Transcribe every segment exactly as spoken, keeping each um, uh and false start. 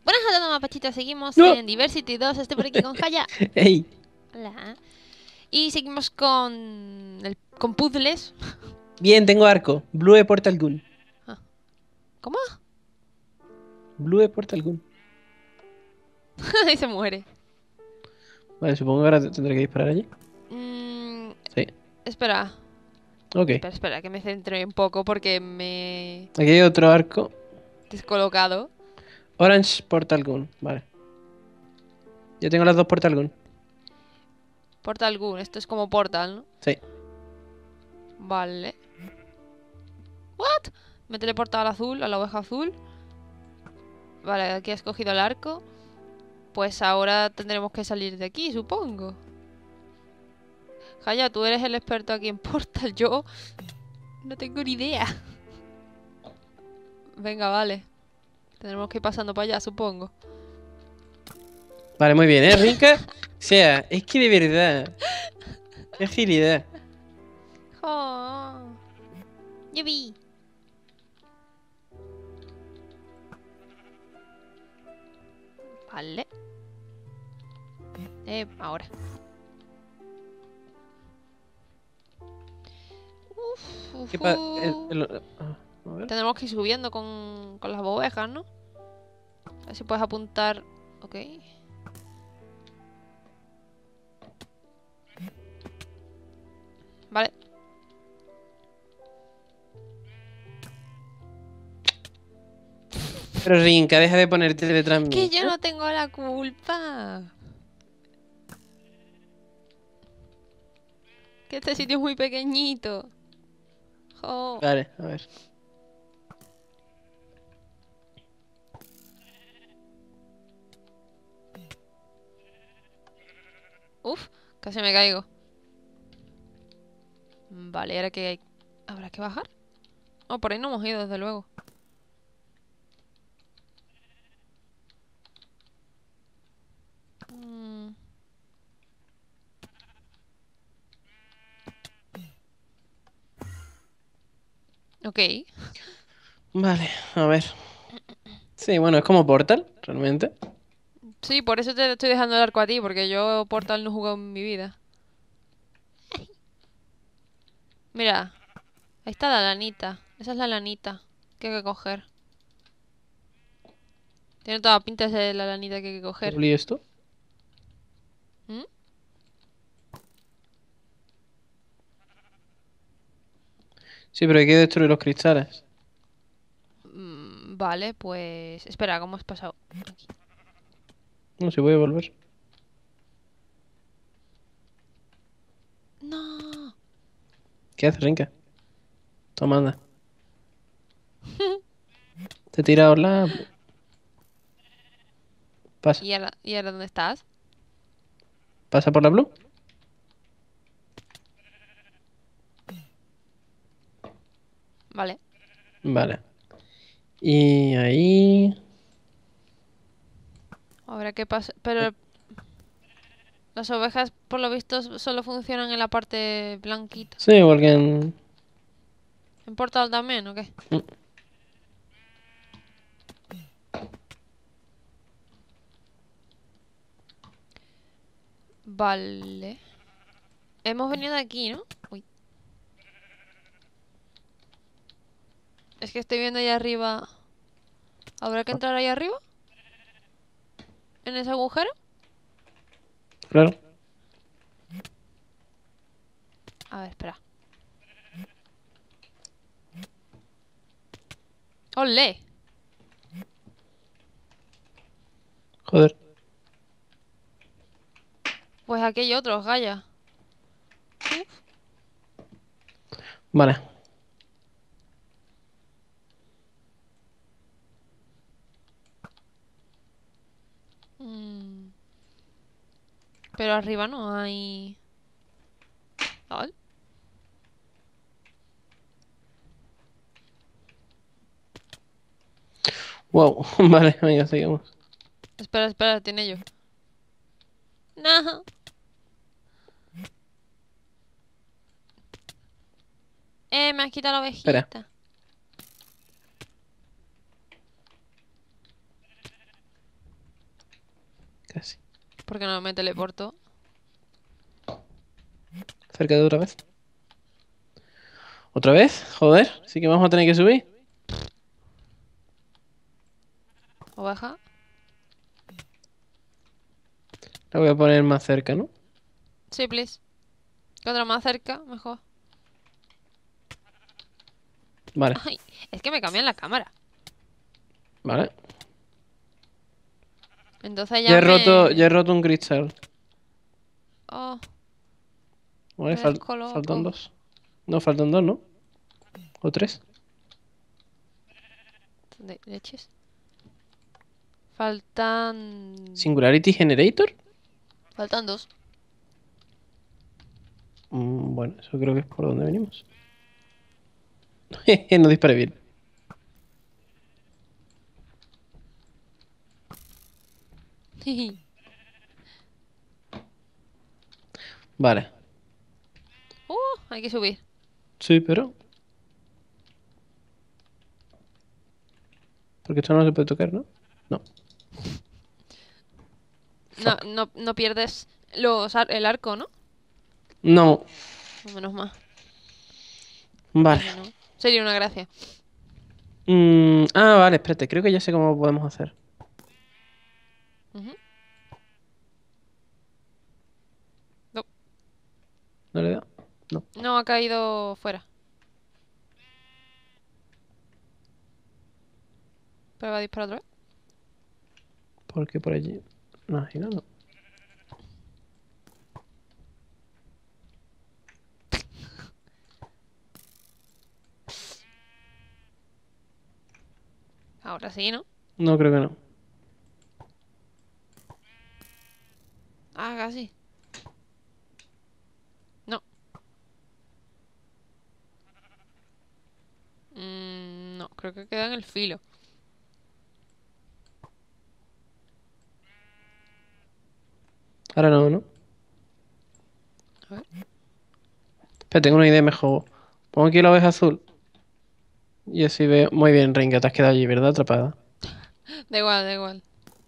Buenas a todos, mapachitos. Seguimos ¡No! en Diversity dos. Estoy por aquí con Jaya. ¡Ey! Hola. Y seguimos con, el, con puzzles. Bien, tengo arco. Blue Portal Gun. Ah, ¿Cómo? Blue Portal Gun. Y se muere. Vale, supongo que ahora te- tendré que disparar allí. Mm, Sí. espera. Ok. Espera, espera, que me centre un poco porque me Aquí hay otro arco. he descolocado. Orange Portal Gun. Vale. Yo tengo las dos Portal Gun. Portal Gun. Esto es como Portal, ¿no? Sí. Vale. ¿What? Me he teleportado al azul, a la oveja azul. Vale, aquí has cogido el arco. Pues ahora tendremos que salir de aquí, supongo. Jaya, tú eres el experto aquí en Portal. Yo no tengo ni idea. Venga, vale. Tendremos que ir pasando para allá, supongo. Vale, muy bien, ¿eh, Rinka? O sea, es que de verdad. Qué agilidad. Oh. Yubi. Vale. Eh, ahora. Uf, uf, ¿Qué pa- el- uf. el- ah, a ver. Tendremos que ir subiendo con, con las ovejas, ¿no? A ver si puedes apuntar. Ok. Vale. Pero Rinka, deja de ponerte detrás Que mío. yo no tengo la culpa. Que este sitio es muy pequeñito. Jo. Vale, a ver. Uf, casi me caigo. Vale, ahora que hay... ¿Habrá que bajar? Oh, por ahí no hemos ido, desde luego. Mm. Ok. Vale, a ver. Sí, bueno, es como Portal, realmente. Sí, por eso te estoy dejando el arco a ti, porque yo Portal no he jugado en mi vida. Mira, ahí está la lanita. Esa es la lanita que hay que coger. Tiene toda pinta de ser la lanita que hay que coger. ¿Y esto? ¿Mm? Sí, pero hay que destruir los cristales. Mm, vale, pues... Espera, ¿cómo has pasado? Aquí. No sé, voy a volver. ¡No! ¿Qué haces, Rinka? Toma, anda. Te he tirado la... Pasa. ¿Y ahora, ¿y ahora dónde estás? ¿Pasa por la blue? Vale. Vale. Y ahí... Ahora qué pasa... Pero... Las ovejas, por lo visto, solo funcionan en la parte blanquita. Sí, igual que en... ¿En Portal también o qué? Mm. Vale. Hemos venido de aquí, ¿no? Uy. Es que estoy viendo ahí arriba... ¿Habrá que entrar ahí arriba? ¿En ese agujero? Claro. A ver, espera. ¡Olé! Joder. Pues aquí hay otros, Gaia. Vale. Mm. Pero arriba no hay... ¿Al? Wow. Vale, venga, seguimos. Espera, espera, tiene yo. No. Eh, me has quitado la Espera. ovejita. Casi. ¿Por qué no me teleporto? Cerca de otra vez. ¿Otra vez? Joder, sí que vamos a tener que subir. Oveja. La voy a poner más cerca, ¿no? Sí, please. Que otra más cerca, mejor. Vale, Ay, es que me cambian la cámara. vale. Entonces Ya ya he roto, me... ya he roto un cristal. Oh, Vale, me fal- faltan descoloco. dos. No, faltan dos, ¿no? O tres. De leches. Faltan... Singularity Generator. Faltan dos. Mm, bueno, eso creo que es por donde venimos. Jeje, no disparé bien. Vale. Uh, hay que subir. Sí, pero... Porque esto no se puede tocar, ¿no? No. No, Fuck. no, no pierdes los ar- el arco, ¿no? No. O menos más. Porque Vale. si no, sería una gracia. Mm, ah, vale, espérate. Creo que ya sé cómo podemos hacer. Ujú. No, ¿No le da? No. no, ha caído fuera. Pero va a disparar otra vez. Porque por allí... No, ahí no, no. Ahora sí, ¿no? No, creo que no. Ah, casi. No. Mm, no, creo que queda en el filo. Ahora no, ¿no? A ver. Espera, tengo una idea mejor. Pongo aquí la oveja azul. Y así veo... Muy bien, Ringa, te has quedado allí, ¿verdad? Atrapada. Da igual, da igual.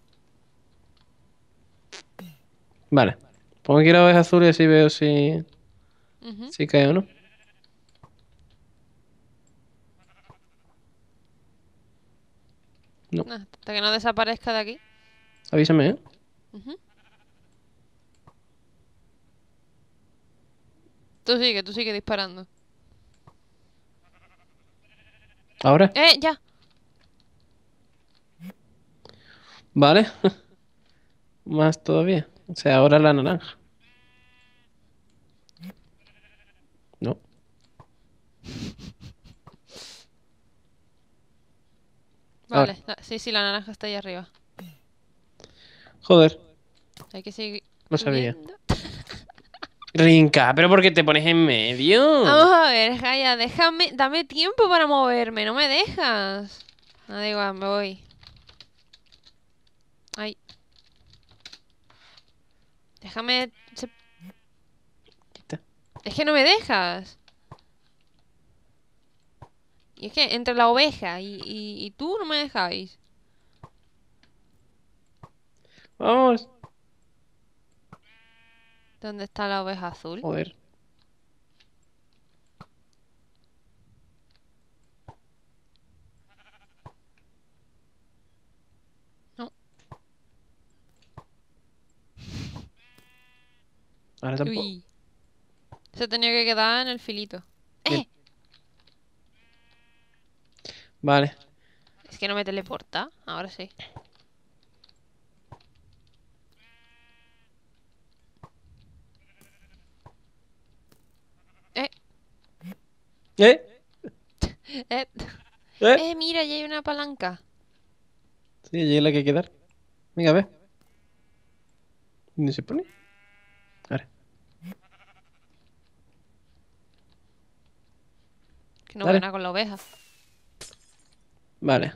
Vale. Pongo aquí la oveja azul y así veo si... Ujú. Si cae o no. No. Nah, hasta que no desaparezca de aquí. Avísame, ¿eh? Ujú. Tú sigue, tú sigue disparando. Ahora. ¡Eh, ya! Vale. Más todavía. O sea, ahora la naranja. No. Ahora. Vale, la- sí, sí, la naranja está ahí arriba. Joder. Hay que seguir Lo sabía. subiendo. Rinca, ¿pero por qué te pones en medio? Vamos a ver, Jaya, déjame, dame tiempo para moverme, no me dejas. No, da igual, me voy. Ay. Déjame... se- Quita. Es que no me dejas. Y es que entre la oveja y, y, y tú no me dejáis. Vamos. ¿Dónde está la oveja azul? Joder. No. Ahora tampoco. Uy. Se tenía que quedar en el filito. Bien. ¡Eh! Vale. Es que no me teleporta. Ahora sí. Eh, ¿Eh? eh. ¿Eh? Eh, mira, ya hay una palanca. Sí, allí es la que hay que dar. Venga, a ver. ¿Dónde se pone? Ahora. Que no veo Dale. nada con la oveja. Vale.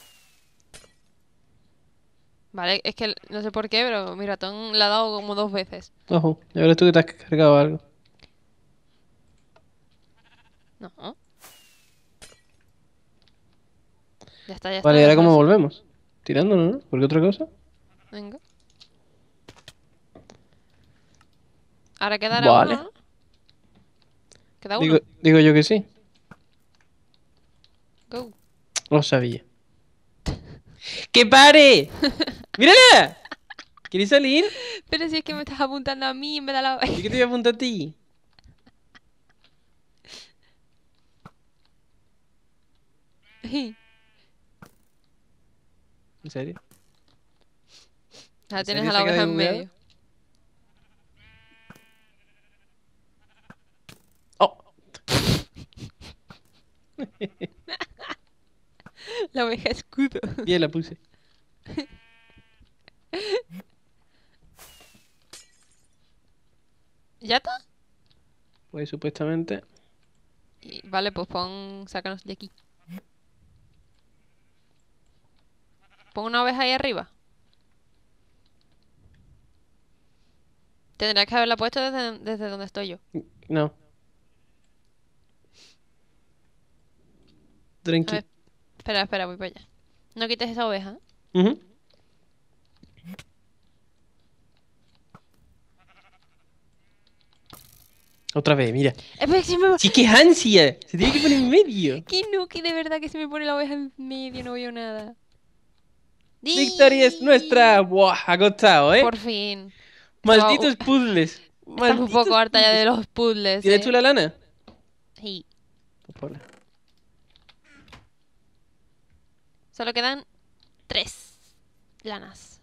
Vale, es que no sé por qué, pero mi ratón la ha dado como dos veces. Ojo. Ya verás tú que te has cargado algo. No. Ya está, ya está, Vale, ¿y ahora déjalo cómo así. volvemos? Tirándolo, ¿no? ¿Por qué otra cosa? Venga. Ahora quedará Vale. uno, ¿no? Queda uno. Digo, digo yo que sí. Go. Lo sabía. ¡Que pare! ¡Mírala! ¿Quieres salir? Pero si es que me estás apuntando a mí en vez de a la ¿Y qué te voy a apuntar a ti? oveja. ¿En serio? Ahora ¿En tienes serio a se la queda oveja de en bugueado? medio. ¡Oh! La oveja escudo. Bien la puse. ¿Ya está? Pues supuestamente. Y- vale, pues pon... Sácanos de aquí. Pon una oveja ahí arriba. Tendrías que haberla puesto desde, desde donde estoy yo. No. A Tranqui. ver, espera, espera, voy para allá. No quites esa oveja. Ujú. Otra vez, mira. Espera, que se me... ¡Sí, qué ansia! Se tiene que poner en medio. Que no, que de verdad que se me pone la oveja en medio, no veo nada. ¡Victoria es nuestra! ¡Buah! Ha costado, ¿eh? Por fin. Estaba, u- Malditos puzzles. estaba un poco Malditos harta ya de puzzles. los puzzles, ¿Tienes tú eh. la lana? Sí. Pues ponla. Solo quedan tres lanas.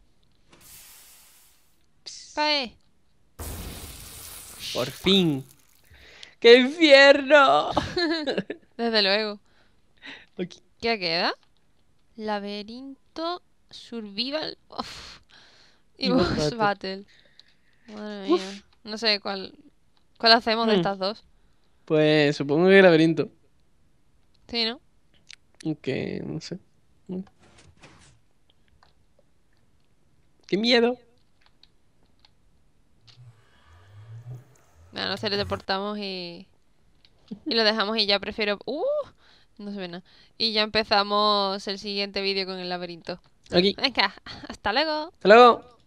Cae. Por fin. ¡Qué infierno! Desde luego. Aquí. ¿Qué queda? Laberinto, Survival uf, y Y boss Boss battle. Battle. Madre Uf. mía. No sé cuál, cuál hacemos de Hmm. estas dos. Pues supongo que el laberinto. Sí, ¿no? Aunque no sé. Mm. ¡Qué miedo! Bueno, nos teleportamos y, y lo dejamos y ya prefiero... ¡Uh! No se ve nada. Y ya empezamos el siguiente vídeo con el laberinto. Aquí. Venga, hasta luego. Hasta luego.